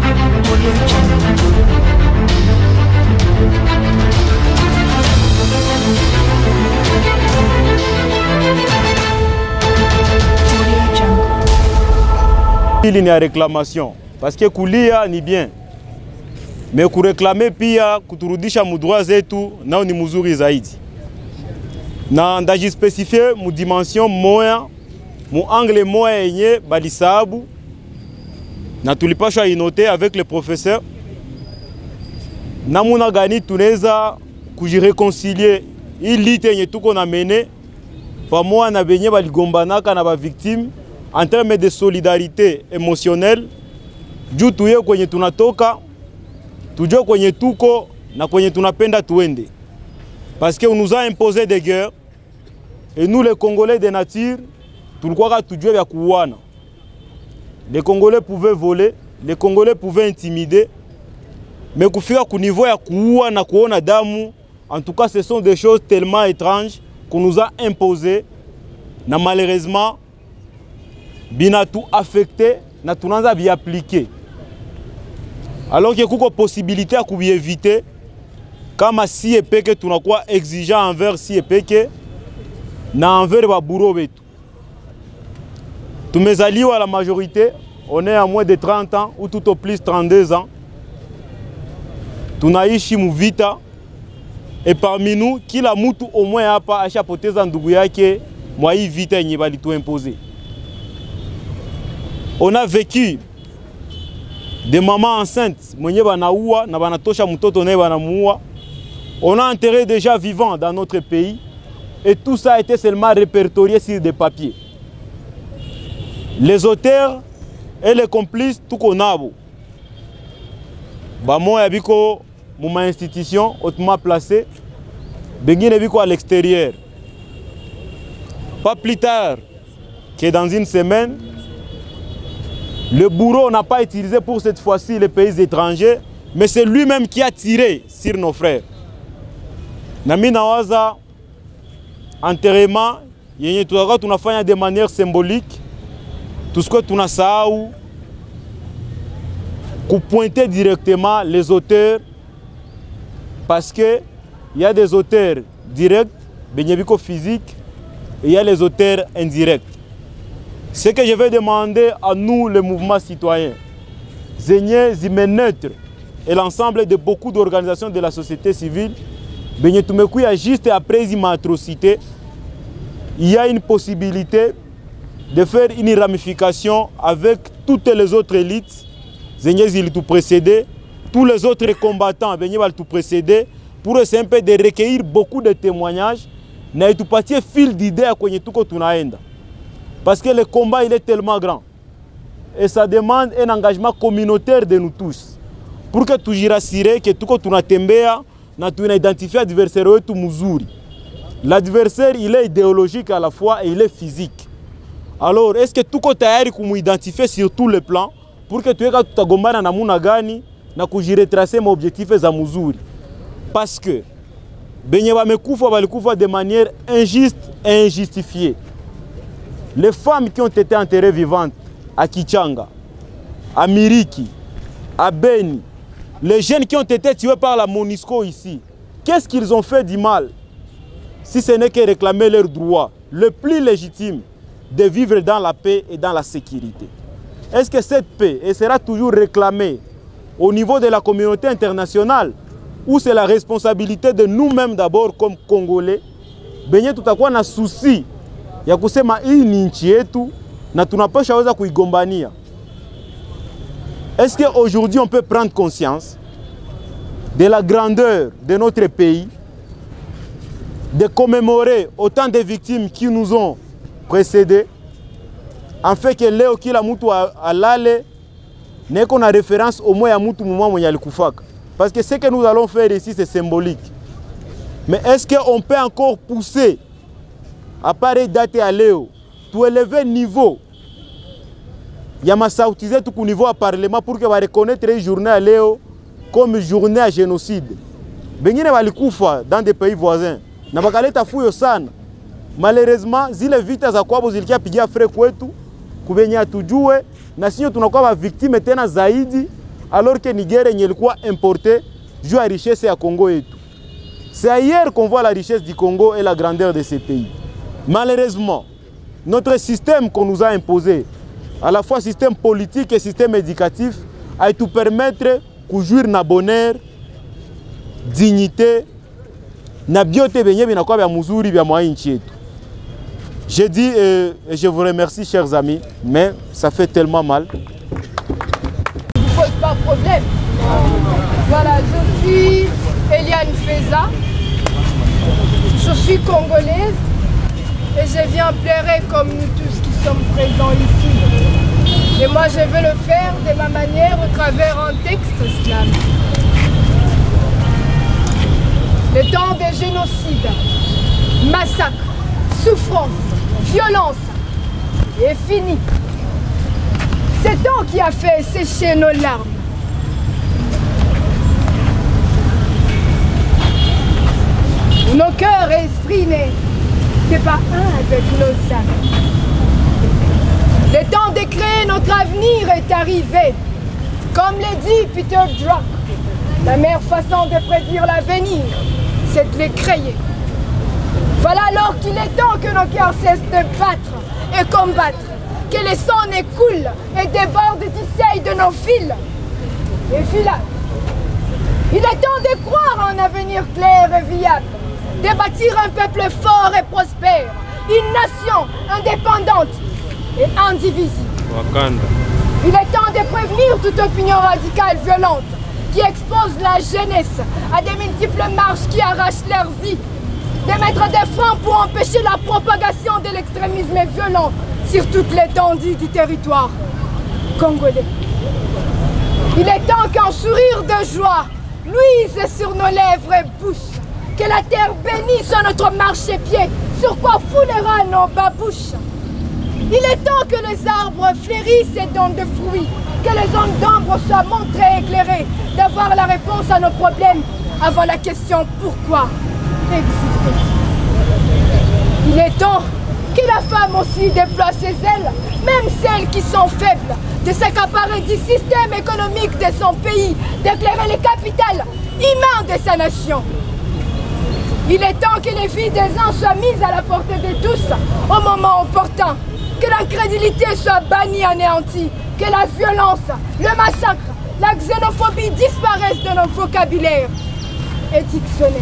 Il y a réclamation parce que kulia ni bien, mais kureklame pia kuturudisha mudroit zetu nao ni muzuri zaidi. Na ndaji spesifie mu dimension moya, mu angle moya yenye balisabu na tulipashwa inote avec le professeur. Namuna gani tuneza kujireconcilier ili tenye tuko na mene pamoja na benye baligombanaka na ba victime en termes de solidarité émotionnelle, juu tuye kwenye tunatoka, tujue kwenye tuko na kwenye tunapenda tuende. Parce qu'on nous a imposé des guerres, et nous les Congolais de nature, tulikuwa tujue ya kuwana. Les Congolais pouvaient voler, les Congolais pouvaient intimider, mais kufika ku niveau ya kuua na kuona damu, en tout cas ce sont des choses tellement étranges qu'on nous a imposées, na malheureusement, bina tout affecté na tunanza bi appliquer. Alors que kuko possibilité à kubi éviter kama si epeke tunakuwa exigeant envers si epeke na envers ba bourreau betu. Tumezaliwa la majorité, on est à moins de 30 ans ou tout au plus 32 ans. Tunaishi muvita et parmi nous kila mutu au moins hapa ashapoteza ndugu yake mwa hii vita yenye balitu imposer. On a vécu des mamans enceintes, mwenye banaua na banatosha mtoto naye banamuua. On a enterré déjà vivants dans notre pays et tout ça a été seulement répertorié sur des papiers. Les auteurs et les complices tout konabo. Bamo yabiko muma institution hautement placée, bengine biko à l'extérieur. Pas plus tard que dans une semaine, le bourreau n'a pas utilisé pour cette fois-ci les pays étrangers, mais c'est lui-même qui a tiré sur nos frères. Nami nawaza enterrement yenye tunakuwa tunafanya de manière symbolique, tout ce que tunasahau kupointer directement les auteurs, parce que il y a des auteurs directs, benyebiko physique, et il y a les auteurs indirects. Ce que je vais demander à nous, le mouvement citoyen, Zénié, Zimeneutre et l'ensemble de beaucoup d'organisations de la société civile, juste après une atrocité, il y a une possibilité de faire une ramification avec toutes les autres élites, Zénié, ils tout précédé, tous les autres combattants, ils tout précédé, pour essayer de recueillir beaucoup de témoignages, na tout partir fil d'idées à quoi tout tunaenda. Parce que le combat il est tellement grand et ça demande un engagement communautaire de nous tous pour que tu jirasire que tout ko tunatembea na tunaidentifier adversaire wetu mzuri. L'adversaire il est idéologique à la fois et il est physique. Alors est-ce que tout ko tayari kumuidentifier sur tous les plans pour que tu eka tutagombana na muna gani na kujiretracer mon objectif za mzuri? Parce que benye bamekufa balikufa de manière injuste et injustifiée. Les femmes qui ont été enterrées vivantes à Kichanga, à Miriki, à Beni, les jeunes qui ont été tués par la MONUSCO ici, qu'est-ce qu'ils ont fait du mal? Si ce n'est que réclamer leur droit, le plus légitime, de vivre dans la paix et dans la sécurité. Est-ce que cette paix sera toujours réclamée au niveau de la communauté internationale ou c'est la responsabilité de nous-mêmes d'abord comme Congolais? Benye tutakuwa na souci ya kusema hii ni nchi yetu na tunapaswa weza kuigombania. Est-ce qu'aujourd'hui on peut prendre conscience de la grandeur de notre pays, de commémorer autant de victimes qui nous ont précédés, en fait que leo kila mtu alale neko na référence au moins ya mtu mmoja mwenye alikufaka? Parce que ce que nous allons faire ici c'est symbolique. Mais est-ce qu'on peut encore pousser à pareille date à Léo, pour élever le niveau, il y a massautiser tout au niveau à Parlement pour que va reconnaître une journée à Léo comme journée à génocide. Bengine balikufa dans des pays voisins. Na bakaleta fuyo sana. Malheureusement, zile vita za kwabo zilikia pigia frère kwetu, kubenya tujue na sio tunakuwa victime tena zaidi alors que Niger ilikuwa importé juu ya richesse ya Congo yetu. C'est ailleurs qu'on voit la richesse du Congo et la grandeur de ces pays. Malheureusement, notre système qu'on nous a imposé, à la fois système politique et système éducatif, a tout permettre de jouir na bonheur, dignité, na biote benye binakuwa bya muzuri bya mwa nchi yetu. Je dis et je vous remercie chers amis, mais ça fait tellement mal. Je ne pose pas de problème. Voilà, je suis Eliane Feza, je suis congolaise et je viens pleurer comme nous tous qui sommes présents ici. Et moi je veux le faire de ma manière au travers un texte slam. Le temps des génocides, massacres, souffrances, violence est fini. C'est temps qui a fait sécher nos larmes. Nos cœurs et esprits n'étaient pas un avec nos âmes. Le temps de créer notre avenir est arrivé. Comme l'a dit Peter Drucker, la meilleure façon de prédire l'avenir, c'est de les créer. Voilà alors qu'il est temps que nos cœurs cessent de battre et combattre, que le sang n'écoule et déborde d'ici de nos fils et villages. Il est temps de croire en un avenir clair et viable, de bâtir un peuple fort et prospère, une nation indépendante et indivisible. Wakanda. Il est temps de prévenir toute opinion radicale violente qui expose la jeunesse à des multiples marches qui arrachent leur vie, de mettre des freins pour empêcher la propagation de l'extrémisme violent sur toute l'étendue du territoire congolais. Il est temps qu'un sourire de joie luise sur nos lèvres et bouches, que la terre bénisse notre marchepied, sur quoi foulera nos babouches. Il est temps que les arbres fleurissent et donnent de fruits, que les zones d'ombre soient montrées et éclairées, d'avoir la réponse à nos problèmes avant la question pourquoi exister. Il est temps que la femme aussi déploie ses ailes, même celles qui sont faibles, de s'accaparer du système économique de son pays, d'éclairer le capital humain de sa nation. Il est temps que les vies des uns soient mises à la portée de tous au moment opportun, que l'incrédulité soit bannie, anéantie, que la violence, le massacre, la xénophobie disparaissent de nos vocabulaires et dictionnaires.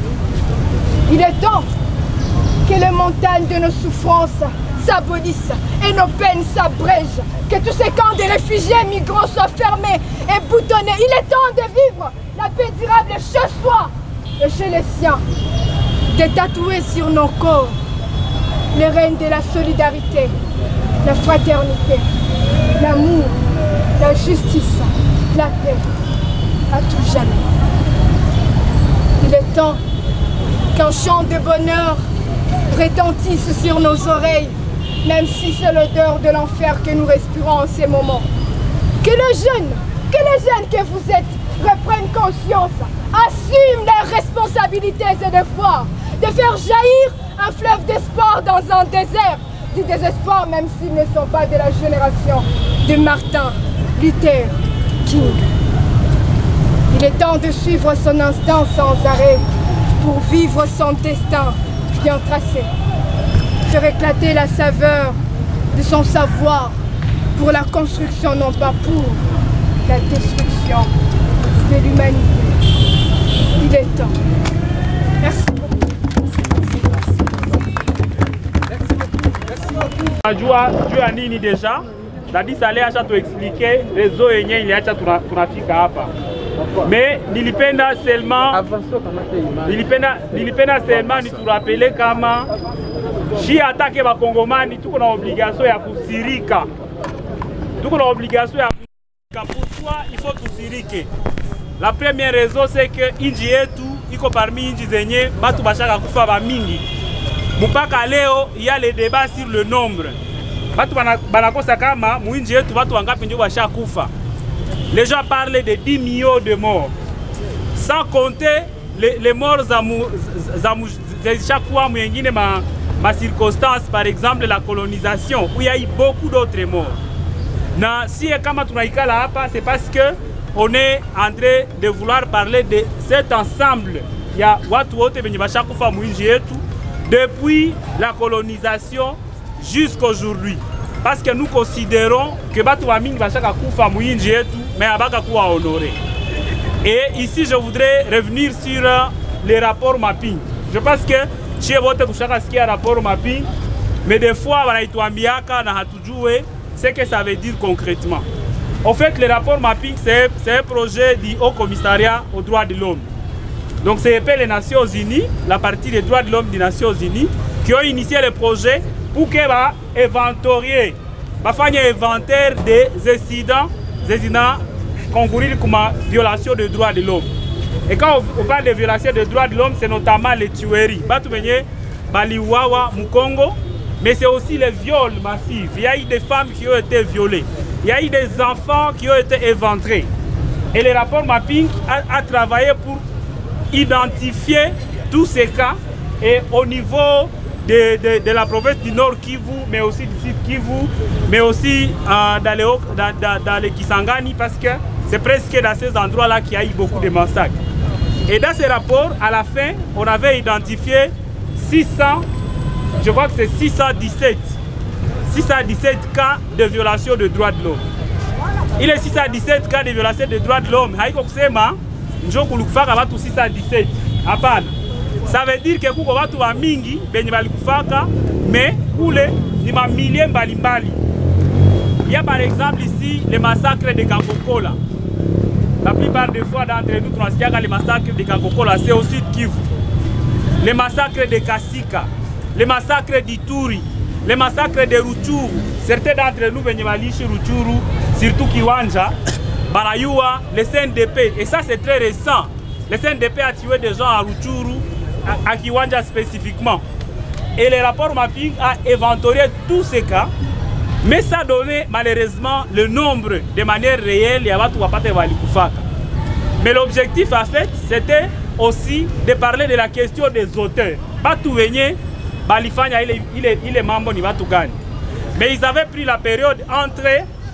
Il est temps que les montagnes de nos souffrances s'abolissent et nos peines s'abrègent, que tous ces camps de réfugiés migrants soient fermés et boutonnés. Il est temps de vivre la paix durable chez soi et chez les siens, de tatouer sur nos corps les règnes de la solidarité, la fraternité, l'amour, la justice, la paix, à tout jamais. Il est temps qu'un chant de bonheur retentisse sur nos oreilles, même si c'est l'odeur de l'enfer que nous respirons en ces moments. Que les jeunes que vous êtes reprennent conscience, assument leurs responsabilités et devoirs, de faire jaillir un fleuve d'espoir dans un désert, du désespoir même s'ils ne sont pas de la génération de Martin Luther King. Il est temps de suivre son instinct sans arrêt pour vivre son destin bien tracé, faire éclater la saveur de son savoir pour la construction, non pas pour la destruction de l'humanité. Il est temps. Merci beaucoup. Najua juu ya nini deja Dadis ale acha tuexplique rezo yenye iliacha tunafika hapa. Mais nilipenda seulement niturapele kama shi atake bakongomani tuko na obligation ya kusirika. Tuko na obligation ya kusirika. Pourquoi il faut tusirike? La première raison c'est que inji yetu iko parmi inji zenye batu bashaka kufa ba mingi. Mpaka leo il y a le débat sur le nombre. Batu banakosa kama muinji yetu batu wangapi ndio bashaka kufa. Les gens parlent de 10 millions de morts. Sans compter les morts chaque fois ma circonstance, par exemple la colonisation, où il y a eu beaucoup d'autres morts. Na si kama tunaikala hapa, c'est parce que on est en train de vouloir parler de cet ensemble. Il y a depuis la colonisation jusqu'aujourd'hui. Parce que nous considérons que mais honoré. Et ici, je voudrais revenir sur les rapports mapping. Je pense que chez votre rapport mapping, mais des fois, ce que ça veut dire concrètement. En fait, le rapport mapping, c'est un projet du Haut Commissariat aux droits de l'homme. Donc, c'est les Nations Unies, la partie des droits de l'homme des Nations Unies, qui ont initié le projet pour qu'ils inventorier, faire un inventaire des incidents concourir comme violation des droits de l'homme. Et quand on parle de violation des droits de l'homme, c'est notamment les tueries. Baliwawa, Mukongo, mais c'est aussi les viols massifs. Il y a eu des femmes qui ont été violées. Il y a eu des enfants qui ont été éventrés. Et le rapport mapping a travaillé pour identifier tous ces cas et au niveau de la province du Nord Kivu, mais aussi du Sud Kivu, mais aussi dans les Kisangani, parce que c'est presque dans ces endroits-là qu'il y a eu beaucoup de massacres. Et dans ces rapports, à la fin, on avait identifié 600, je crois que c'est 617 cas de violation des droits de l'homme. Il est 617 cas de violation des droits de l'homme. Ça veut dire que kuko watu wa mingi benye balikufaka mais kule ni ma milliers mbalimbali. Il y a par exemple ici le massacre de Kakokola. La plupart des fois d'entre nous transitionnons les massacres de Kakokola, c'est au sud Kivu. Les massacres de Kasika, les massacres d'Ituri, les massacres de Rutshuru. Certains d'entre nous benye balishi Rutshuru, surtout Kiwanja, Barayua, les CNDP. Et ça c'est très récent. Le CNDP a tué des gens à Rutshuru, à Kiwanja spécifiquement. Et le rapport mapping a inventorié tous ces cas, mais ça donnait malheureusement le nombre de manière réelle. Mais l'objectif en fait, c'était aussi de parler de la question des auteurs. Il est membre de Batugani. Mais ils avaient pris la période entre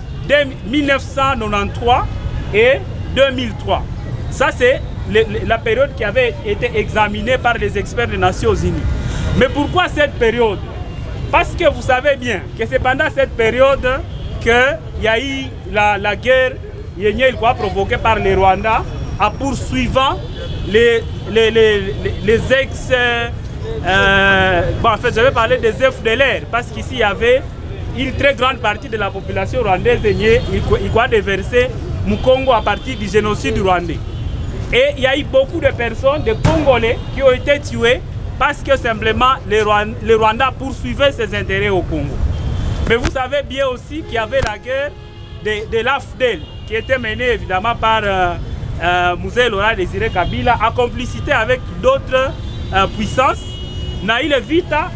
1993 et 2003. Ça c'est la période qui avait été examinée par les experts des Nations Unies. Mais pourquoi cette période? Parce que vous savez bien que c'est pendant cette période qu'il y a eu la guerre provoquée par les Rwandais en poursuivant les ex... en fait, je vais parler des FDLR, parce qu'ici il y avait une très grande partie de la population rwandaise qui a déversé Mukongo à partir du génocide rwandais. Et il y a eu beaucoup de personnes, de Congolais, qui ont été tués parce que simplement les Rwandais poursuivaient ses intérêts au Congo. Mais vous savez bien aussi qu'il y avait la guerre de l'AFDEL, qui était menée évidemment par Mzee Laurent Désiré Kabila, en complicité avec d'autres puissances. Naïle Vita,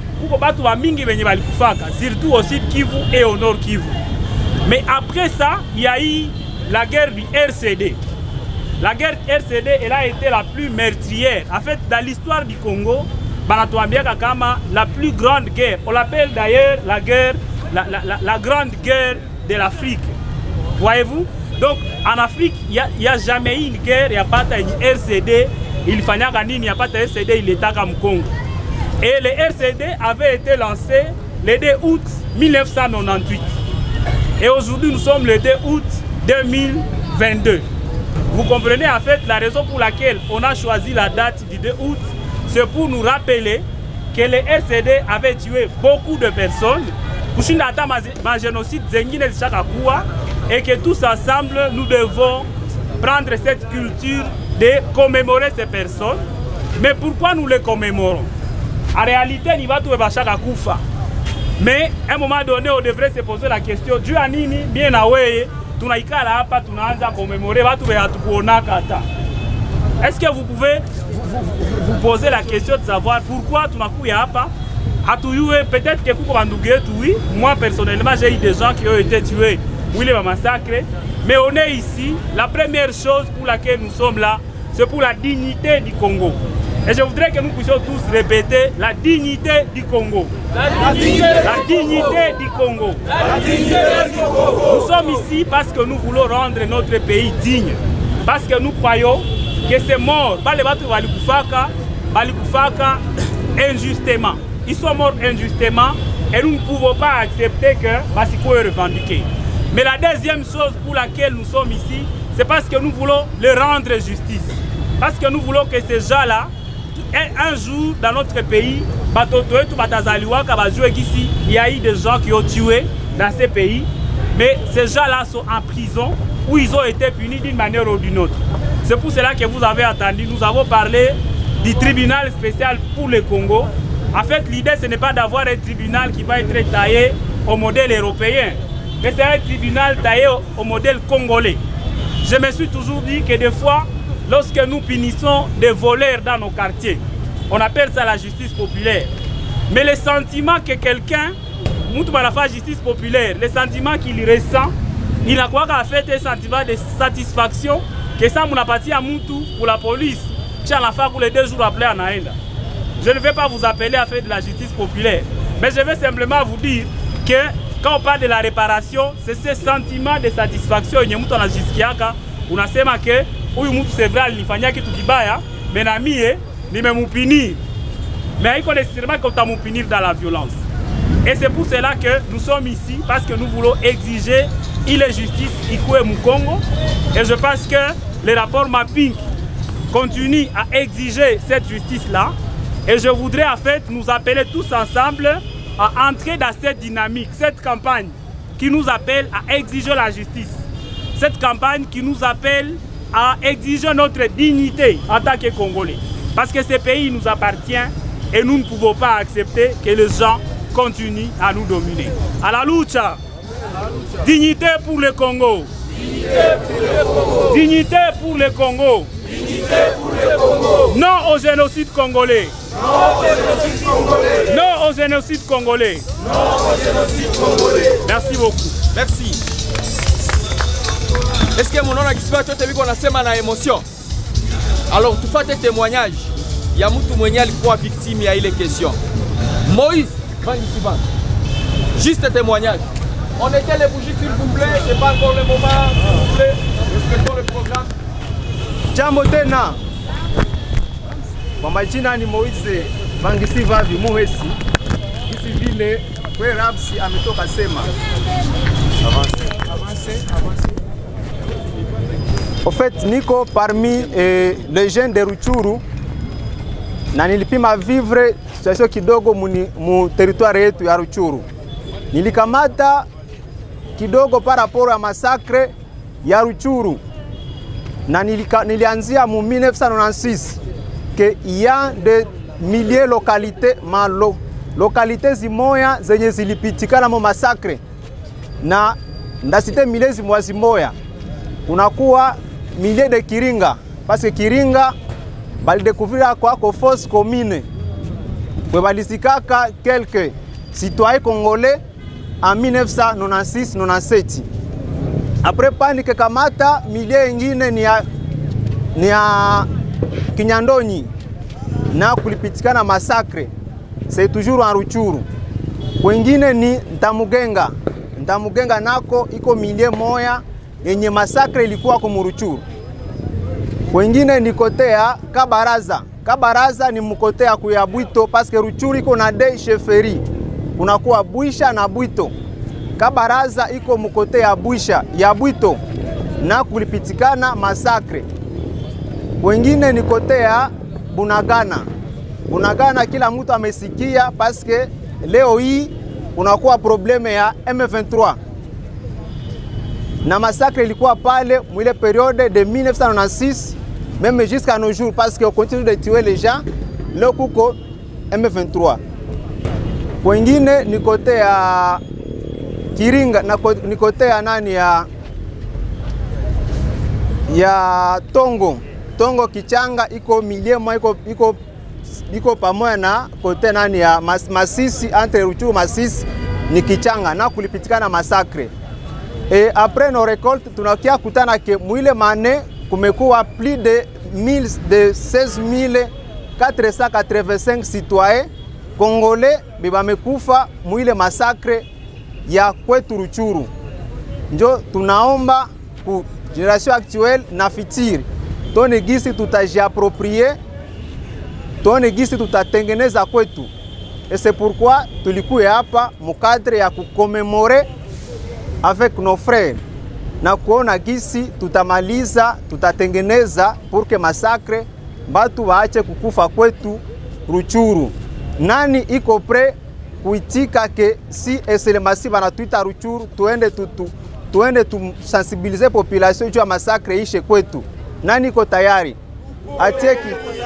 surtout au sud Kivu et au nord Kivu. Mais après ça, il y a eu la guerre du RCD. La guerre RCD, elle a été la plus meurtrière. En fait, dans l'histoire du Congo, la plus grande guerre. On l'appelle d'ailleurs la grande guerre de l'Afrique. Voyez-vous? Donc, en Afrique, il n'y a jamais eu une guerre, il n'y a pas de RCD. Il n'y a pas de RCD, il est à Congo. Et le RCD avait été lancé le 2 août 1998. Et aujourd'hui, nous sommes le 2 août 2022. Vous comprenez en fait la raison pour laquelle on a choisi la date du 2 août, c'est pour nous rappeler que le RCD avait tué beaucoup de personnes, et que tous ensemble nous devons prendre cette culture de commémorer ces personnes. Mais pourquoi nous les commémorons? En réalité, il va tout Koufa. Mais à un moment donné, on devrait se poser la question, Dieu a nini bien away. Est-ce que vous pouvez vous poser la question de savoir pourquoi peut-être que oui, moi personnellement j'ai eu des gens qui ont été tués, oui les massacres, mais on est ici, la première chose pour laquelle nous sommes là, c'est pour la dignité du Congo. Et je voudrais que nous puissions tous répéter la dignité du Congo. La dignité du Congo. Nous sommes ici parce que nous voulons rendre notre pays digne. Parce que nous croyons que c'est mort. Injustement. Ils sont morts injustement et nous ne pouvons pas accepter que Basiko est revendiqué. Mais la deuxième chose pour laquelle nous sommes ici, c'est parce que nous voulons leur rendre justice. Parce que nous voulons que ces gens-là, un jour dans notre pays, il y a eu des gens qui ont tué dans ces pays, mais ces gens-là sont en prison où ils ont été punis d'une manière ou d'une autre. C'est pour cela que vous avez entendu, nous avons parlé du tribunal spécial pour le Congo. En fait, l'idée, ce n'est pas d'avoir un tribunal qui va être taillé au modèle européen, mais c'est un tribunal taillé au modèle congolais. Je me suis toujours dit que des fois, lorsque nous punissons des voleurs dans nos quartiers, on appelle ça la justice populaire. Mais le sentiment que quelqu'un, la justice populaire, le sentiment qu'il ressent, il n'a quoi qu'à faire un sentiment de satisfaction que ça m'a parti à Moutou pour la police. Pour les 2 jours après en Aïda. Je ne vais pas vous appeler à faire de la justice populaire, mais je vais simplement vous dire que quand on parle de la réparation, c'est ce sentiment de satisfaction. On a sema que c'est vrai, il fanya kitu kibaya, mais nami ni me punir. Mais il faut nécessairement qu'on t'a punir dans la violence. Et c'est pour cela que nous sommes ici, parce que nous voulons exiger une justice Ikwe Mukongo. Et je pense que le rapport Mapping continue à exiger cette justice-là. Et je voudrais en fait nous appeler tous ensemble à entrer dans cette dynamique, cette campagne qui nous appelle à exiger la justice. Cette campagne qui nous appelle à exiger notre dignité en tant que Congolais. Parce que ce pays nous appartient et nous ne pouvons pas accepter que les gens continuent à nous dominer. À la lucha, dignité pour le Congo. Dignité pour le Congo. Non au génocide congolais. Non au génocide congolais. Merci beaucoup. Merci. Est-ce que mon nom a dit qu'on a sema na émotion? Alors tu fais tes témoignages. Il y a mutu mwenye alikuwa victime ya ile question. Moïse, juste témoignage. On était les bougies s'il vous plaît, c'est pas encore le moment, s'il vous plaît. Respectons le programme. Jambo tena. Kwa majina ni Moise Bangisi Vavi Muhesi. Hizi vile kwa Rabsi ametoka sema. Avancez. En fait, niko parmi les jeunes de Ruchuru na nilipima vivre situation kidogo mu territoire yetu ya Ruchuru. Nilikamata kidogo par rapport à massacre ya Ruchuru. Na nilianzia mu 1996 que il y a des milliers de localités localités zimoya zenye zilipitikana mo massacre na ndasite milliers zimoya unakuwa milliers de Kiringa parce que Kiringa bali découvrir kwa force commune kwa balisikaka quelques citoyens congolais en 1996-97. Après panique kamata milliers ingine ni ya Kinyandonyi na kulipitikana massacre. C'est toujours en Ruchuru. Kwengine ni Ntamugenga nako iko milliers moya yenye massacre ilikuwa kwa Ruchuru. Kwengine ni kote ya Kabaraza ni mkote ya Kuyabwito parce que Ruchuru iko na deux chefferie. Kunakuwa Bwisha na Bwito. Kabaraza iko mkote ya Bwisha ya Bwito na kulipitikana massacre. Wengine ni kote ya Bunagana kila mtu amesikia parce que leo hii unakuwa probleme ya M23. Na massacre ilikuwa pale mwile période de 1996 même jusqu'à nos jours parce qu'on continue de tuer les gens. Leo kuko M23. Wengine ni kote ya Kiringa na ni kote ya nani ya Tongo Kichanga iko miliema iko pamoja na kote nani ya Masisi entre Ruchuru Masisi ni Kichanga na kulipitikana massacre. Et après nos récoltes tunakia kutana ke mwile mane kumekuwa plus de 16 485 citoyens congolais bamekufa muile masakre ya kwetu Ruchuru. Njo tunaomba ku generation actuelle na fitiri tone gisi tutajiapproprier, tone gisi tutatengeneza kwetu. Et c'est pourquoi tulikuya hapa mukadre ya kukomemorer avec nos frères na kuona gisi tutamaliza, tutatengeneza pour que masakre batu waache kukufa kwetu Ruchuru. Nani iko pre kuitika ke si eselemasi banatuita Ruchuru tuende sensibiliser population juu ya masakre ishe kwetu? Nani iko tayari? Atieki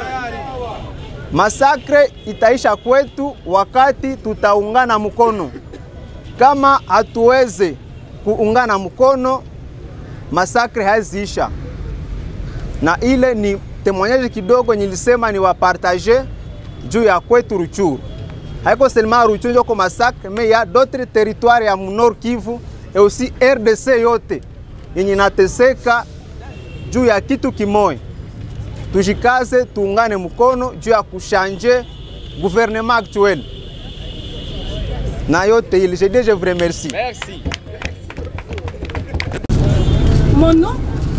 masakre itaisha kwetu wakati tutaungana mkono. Kama hatuweze kuungana mkono, masakre haziisha. Na ile ni témoignage kidogo nilisema ni wapartager juu ya kwetu Ruchuru. Haiko seulement Ruchuru ndio ko massacre, mais il y a d'autres territoires ya Nord Kivu et aussi RDC yote yenye nateseka juu ya kitu kimoja. Tujikaze, tuungane mkono juu ya kuchanger gouvernement actuel. Na yote ile, je vous remercie. Merci. Mon nom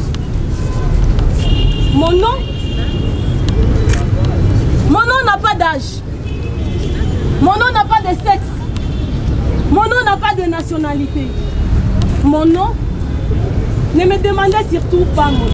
n'a pas d'âge. Mon nom n'a pas de sexe. Mon nom n'a pas de nationalité. Mon nom, ne me demandez surtout pas mon nom.